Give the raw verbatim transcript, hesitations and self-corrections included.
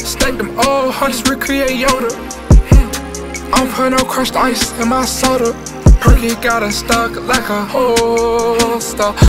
Stack them old hunters, recreate Yoda. I don't put no crushed ice in my soda. Perky got a stock like a holster.